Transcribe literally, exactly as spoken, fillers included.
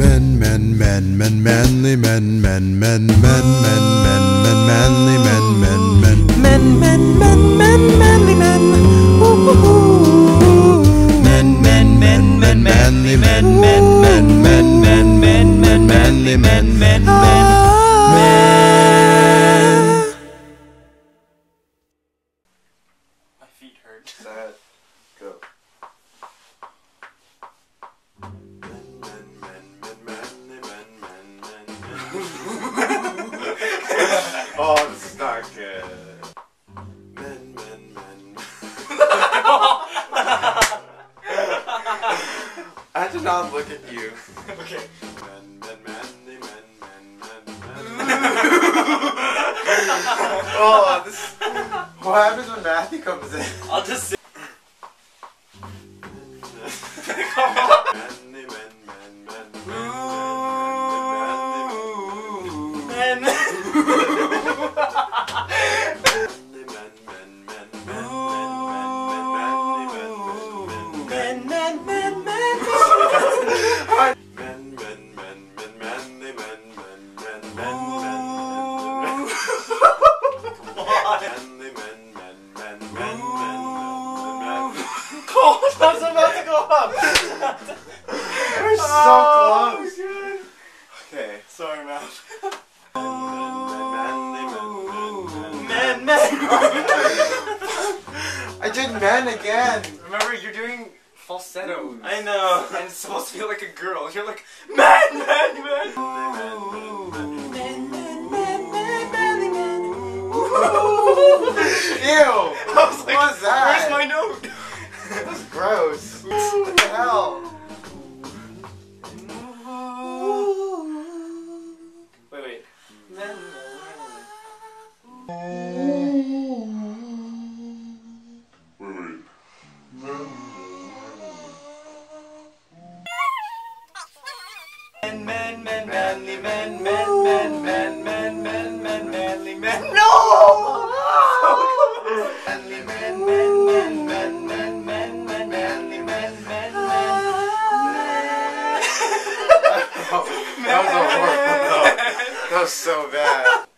Men, men, men, men, manly men, men, men, men, men, men, men, manly men, men, men, men, men, men, men, manly men. Men, men, men, men, manly men, men, men, men, men, men, men, manly men, men, men, men. My feet hurt. Sad. Go. Oh, this is not good. Men, men, men. I did not look at you. Okay. Men, men, manly men, men, men, men. Oh, this. What happens when Matthew comes in? I'll just sit. Manly men, men, men, men, men, I was about to go up! We're so close! Okay. Sorry, man. Men, men, I did men again! Remember, you're doing falsetto. I know. And it's supposed to be like a girl. You're like, man, man, man! Ew! I was like, what was that? Where's my note? That was gross. What the hell? Wait, wait. Men, men, men, manly men, men, men, men, men, men, men, manly men. No! Manly men, men, men, men, men, men, men, manly men, men, men. That was a horrible note. That was so bad.